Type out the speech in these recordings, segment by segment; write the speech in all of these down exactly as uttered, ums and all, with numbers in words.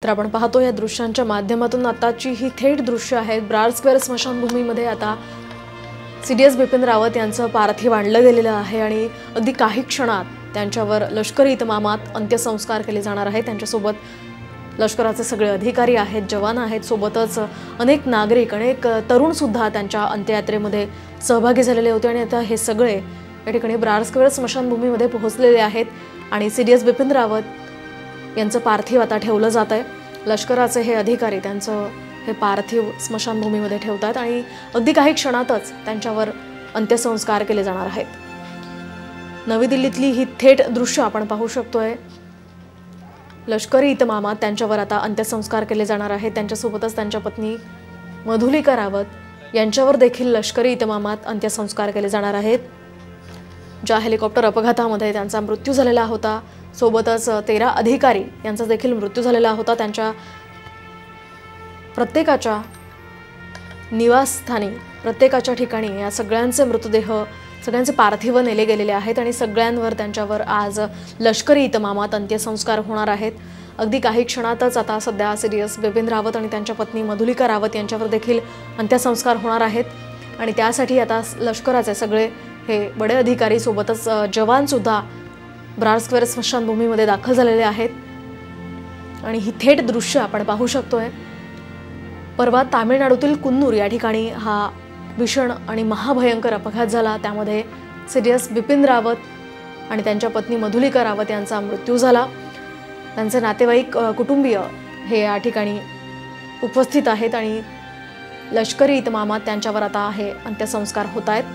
तर आपण पाहतो या दृश्यांच्या माध्यमातून आताची ही थेट दृश्य आहेत ब्रार स्क्वेअर स्मशानभूमीमध्ये। आता सीडीएस बिपिन रावत यांचं पार्थिव आणलं गेलेलं आहे आणि अगदी काही क्षणात त्यांच्यावर लष्करी इतमामात अंत्यसंस्कार केले जाणार आहेत। त्यांच्यासोबत लष्कराचे सगळे अधिकारी आहेत, जवान आहेत, सोबतच अनेक नागरिक, अनेक तरुण सुद्धा त्यांच्या अंत्ययात्रेमध्ये सहभागी झालेले होते आणि आता हे सगळे या ठिकाणी ब्रार स्क्वेअर स्मशानभूमीमध्ये पोहोचलेले आहेत आणि सीडीएस बिपिन रावत यांचं पार्थिव आता ठेवलं जात आहे। लष्कराचे हे अधिकारी त्यांचं हे पार्थिव स्मशानभूमीमध्ये ठेवतात आणि अगदी काही क्षणातच त्यांच्यावर अंत्यसंस्कार केले जाणार आहेत। नवी दिल्लीतली ही थेट दृश्य आपण पाहू शकतोय। लष्करी इतमामात त्यांच्यावर आता अंत्यसंस्कार केले जाणार आहेत। त्यांच्यासोबतच त्यांच्या पत्नी मधुलिका रावत यांच्यावर देखील लष्करी इतमामात अंत्यसंस्कार केले जाणार आहेत। ज्या हेलिकॉप्टर अपघातामध्ये त्यांचा मृत्यू झालेला होता, सोबतच तेरा अधिकारी यांचा देखील मृत्यू झालेला होता, त्यांच्या प्रत्येकाच्या निवासस्थानी, प्रत्येकाच्या ठिकाणी या सगळ्यांचे मृतदेह, सगळ्यांचे पार्थिव नेले गेलेले आहेत आणि सगळ्यांवर त्यांच्यावर आज लष्करी इतमामात अंत्यसंस्कार होणार आहेत। अगदी काही क्षणातच आता सध्या सीडीएस बिपिन रावत आणि त्यांच्या पत्नी मधुलिका रावत यांच्यावर देखील अंत्यसंस्कार होणार आहेत आणि त्यासाठी आता लष्कराचे सगळे हे बडे अधिकारी सोबतच जवान सुद्धा ब्रार स्क्वेअर स्मशानभूमीमध्ये दाखल झालेले आहेत आणि ही थेट दृश्य आपण पाहू शकतोय। परवा तामिळनाडूतील कुन्नूर या ठिकाणी हा भीषण आणि महाभयंकर अपघात झाला। त्यामध्ये सीडीएस बिपिन रावत आणि त्यांच्या पत्नी मधुलिका रावत यांचा मृत्यू झाला। त्यांचे नातेवाईक, कुटुंबीय हे या ठिकाणी उपस्थित आहेत आणि लष्करी इतमामात त्यांच्यावर आता हे अंत्यसंस्कार होत आहेत।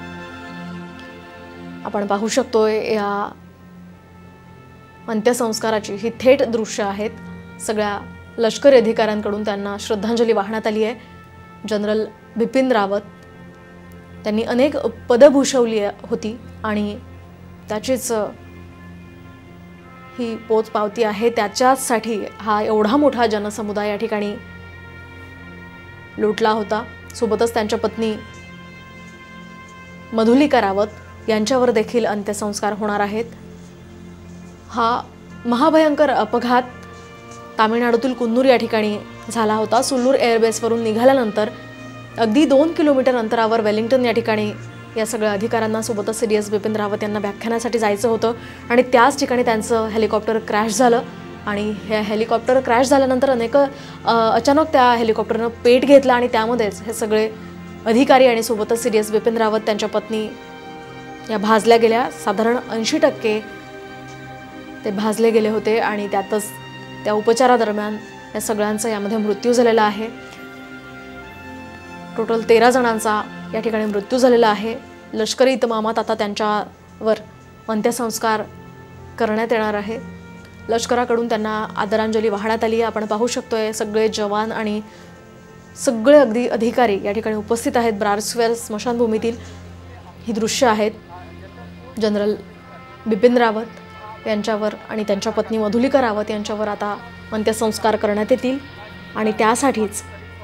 आपण पाहू शकतोय या अंत्यसंस्काराची ही थेट दृश्य आहेत। सगळ्या लष्करी अधिकाऱ्यांकडून त्यांना श्रद्धांजली वाहण्यात आली आहे। जनरल बिपिन रावत त्यांनी अनेक पदं भूषवली होती आणि त्याचीच ही पोचपावती आहे। त्याच्यासाठी हा एवढा मोठा जनसमुदाय या ठिकाणी लुटला होता। सोबतच त्यांच्या पत्नी मधुलिका रावत यांच्यावर देखील अंत्यसंस्कार होणार आहेत। हा महाभयंकर अपघात तामिळनाडूतील कुन्नूर या ठिकाणी झाला होता। सुल्लूर एअरबेसवरून निघाल्यानंतर अगदी दोन किलोमीटर अंतरावर वेलिंग्टन या ठिकाणी या सगळ्या अधिकाऱ्यांना सोबतच सीडीएस बिपिन रावत यांना व्याख्यानासाठी जायचं होतं आणि त्याच ठिकाणी त्यांचं हेलिकॉप्टर क्रॅश झालं आणि हे हेलिकॉप्टर क्रॅश झाल्यानंतर अनेक अचानक त्या हेलिकॉप्टरनं पेट घेतला आणि त्यामध्येच हे सगळे अधिकारी आणि सोबतच सीडीएस बिपिन रावत त्यांच्या पत्नी या भाजल्या गेल्या। साधारण ऐंशी टक्के ते भाजले गेले होते आणि त्यातच त्या उपचारादरम्यान या सगळ्यांचा यामध्ये मृत्यू झालेला आहे। टोटल तेरा जणांचा या ठिकाणी मृत्यू झालेला आहे। लष्करी इतमामात आता त्यांच्यावर अंत्यसंस्कार करण्यात येणार आहे। लष्कराकडून त्यांना आदरांजली वाहण्यात आली आहे। आपण पाहू शकतोय सगळे जवान आणि सगळे अगदी अधिकारी या ठिकाणी उपस्थित आहेत। ब्रार स्क्वेअर स्मशानभूमीतील ही दृश्य आहेत। जनरल बिपिन रावत यांच्यावर आणि त्यांच्या पत्नी मधुलिका रावत यांच्यावर आता अंत्यसंस्कार करण्यात येतील आणि त्यासाठीच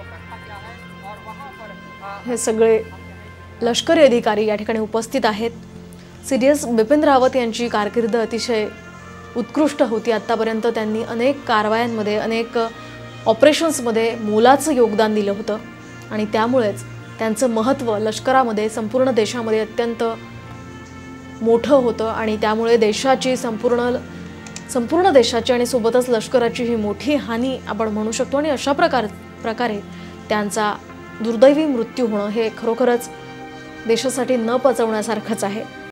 हे सगळे लष्करी अधिकारी या ठिकाणी उपस्थित आहेत। सीडीएस बिपिन रावत यांची कारकीर्द अतिशय उत्कृष्ट होती। आत्तापर्यंत त्यांनी अनेक कारवायांमध्ये, अनेक ऑपरेशन्समध्ये मोलाचं योगदान दिलं होतं आणि त्यामुळेच त्यांचं महत्त्व लष्करामध्ये, संपूर्ण देशामध्ये अत्यंत मोठं होतं आणि त्यामुळे देशाची संपूर्ण संपूर्ण देशाची आणि सोबतच लष्कराची ही मोठी हानी आपण म्हणू शकतो आणि अशा प्रकार प्रकारे त्यांचा दुर्दैवी मृत्यू होणं हे खरोखरच देशासाठी न पचवण्यासारखंच आहे।